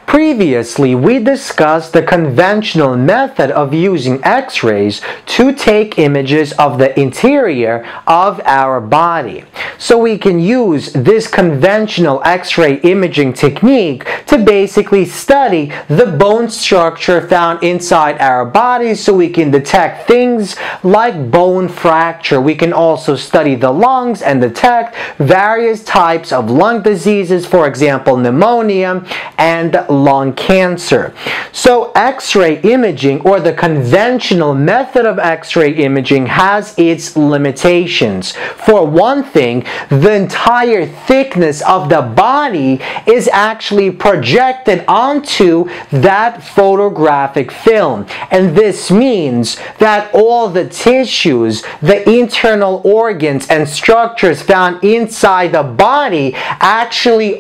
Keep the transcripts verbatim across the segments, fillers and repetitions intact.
Previously, we discussed the conventional method of using X-rays to take images of the interior of our body. So we can use this conventional X-ray imaging technique to basically study the bone structure found inside our body, so we can detect things like bone fracture. We can also study the lungs and detect various types of lung diseases, for example, pneumonia and lung cancer. So X-ray imaging, or the conventional method of X-ray imaging, has its limitations. For one thing, the entire thickness of the body is actually projected onto that photographic film, and this means that all the tissues, the internal organs and structures found inside the body actually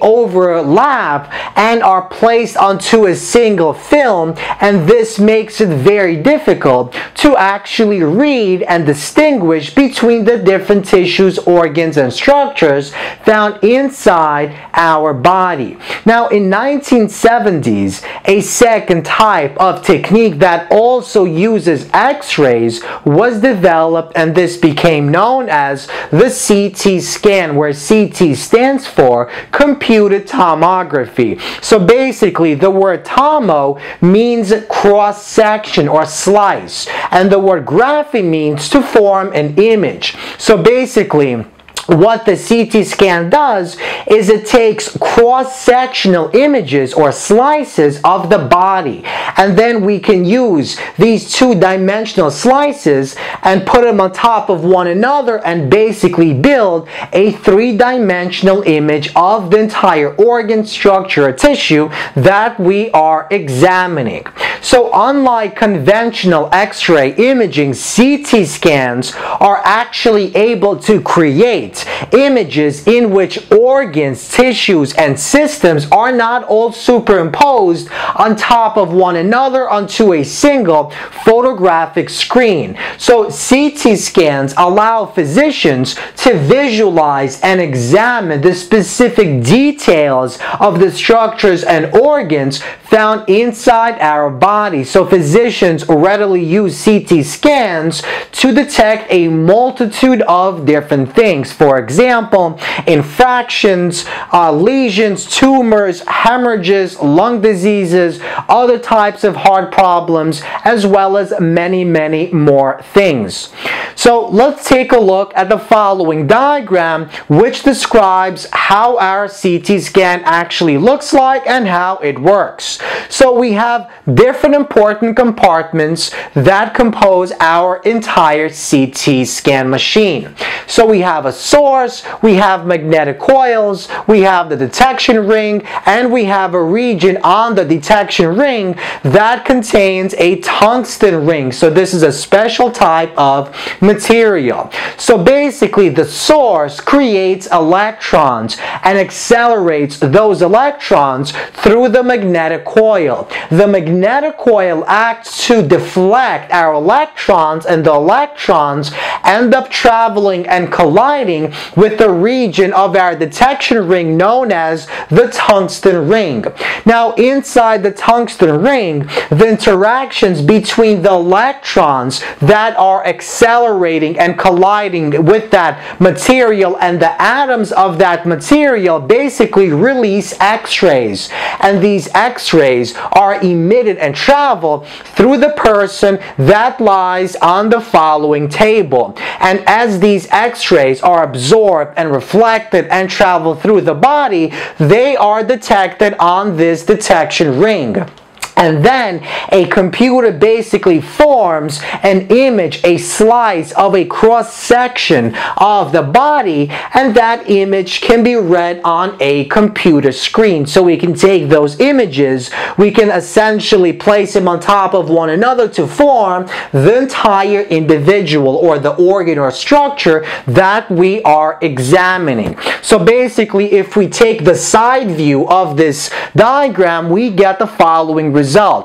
overlap and are placed onto a single film, and this makes it very difficult to actually read and distinguish between the different tissues, organs, and structures found inside our body. Now, in nineteen seventies, a second type of technique that also uses X-rays was developed, and this became known as the C T scan, where C T stands for computed tomography. So basically, the word tomo means cross-section or slice, and the word graphy means to form an image. So basically, what the C T scan does is it takes cross-sectional images or slices of the body, and then we can use these two-dimensional slices and put them on top of one another and basically build a three-dimensional image of the entire organ, structure, or tissue that we are examining. So unlike conventional X-ray imaging, C T scans are actually able to create images in which organs, tissues, and systems are not all superimposed on top of one another onto a single photographic screen. So C T scans allow physicians to visualize and examine the specific details of the structures and organs found inside our body. So physicians readily use C T scans to detect a multitude of different things. For example, infractions, uh, lesions, tumors, hemorrhages, lung diseases, other types of heart problems, as well as many, many more things. So let's take a look at the following diagram, which describes how our C T scan actually looks like and how it works. So we have different important compartments that compose our entire C T scan machine. So we have a source, we have magnetic coils, we have the detection ring, and we have a region on the detection ring that contains a tungsten ring. So this is a special type of material. So basically, the source creates electrons and accelerates those electrons through the magnetic coil. The magnetic coil acts to deflect our electrons, and the electrons end up traveling and colliding with the region of our detection ring known as the tungsten ring. Now, inside the tungsten ring, the interactions between the electrons that are accelerating and colliding with that material and the atoms of that material basically release X-rays, and these X-rays are emitted and travel through the person that lies on the following table. And as these X-rays are absorbed and reflected and travel through the body, they are detected on this detection ring. And then a computer basically forms an image, a slice of a cross-section of the body, and that image can be read on a computer screen. So we can take those images, we can essentially place them on top of one another to form the entire individual, or the organ or structure that we are examining. So basically, if we take the side view of this diagram, we get the following result. Result.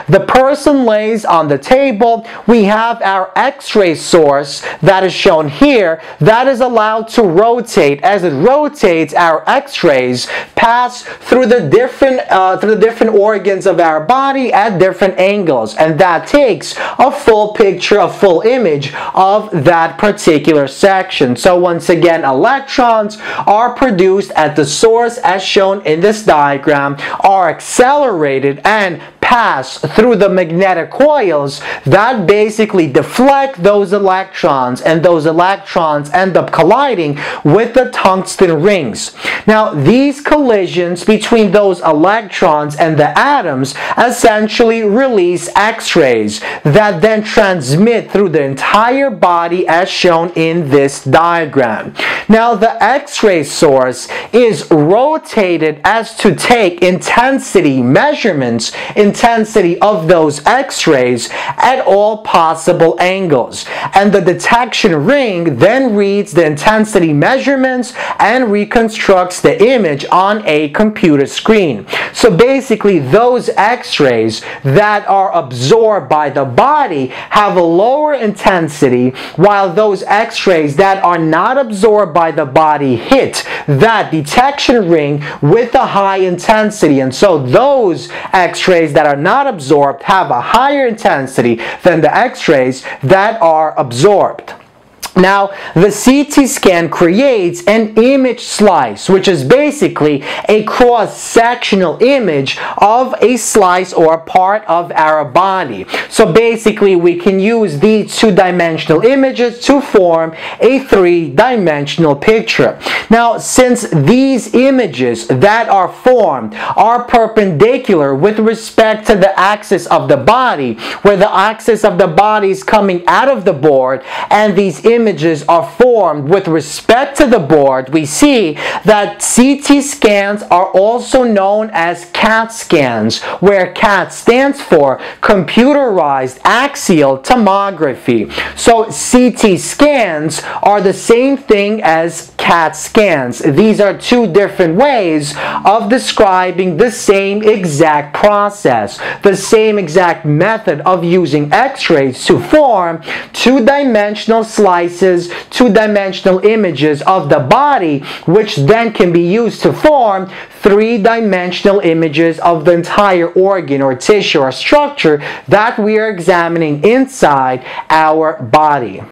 The person lays on the table. We have our X-ray source that is shown here that is allowed to rotate. As it rotates, our X-rays pass through the different uh, through the different organs of our body at different angles, and that takes a full picture, a full image of that particular section. So once again, electrons are produced at the source as shown in this diagram, are accelerated and pass through the magnetic coils that basically deflect those electrons, and those electrons end up colliding with the tungsten rings. Now, these collisions between those electrons and the atoms essentially release X-rays that then transmit through the entire body as shown in this diagram. Now, the X-ray source is rotated as to take intensity measurements, intensity of those X-rays at all possible angles. And the detection ring then reads the intensity measurements and reconstructs the image on a computer screen. So basically, those X-rays that are absorbed by the body have a lower intensity, while those X-rays that are not absorbed by the body hit that detection ring with a high intensity. And so those X-rays that are not absorbed have a higher intensity than the X-rays that are absorbed. Now, the C T scan creates an image slice, which is basically a cross-sectional image of a slice or a part of our body. So basically, we can use these two-dimensional images to form a three-dimensional picture. Now, since these images that are formed are perpendicular with respect to the axis of the body, where the axis of the body is coming out of the board, and these images images are formed with respect to the board, we see that C T scans are also known as CAT scans, where CAT stands for computerized axial tomography. So C T scans are the same thing as CAT scans. These are two different ways of describing the same exact process, the same exact method of using X-rays to form two-dimensional slices, two-dimensional images of the body, which then can be used to form three-dimensional images of the entire organ or tissue or structure that we are examining inside our body.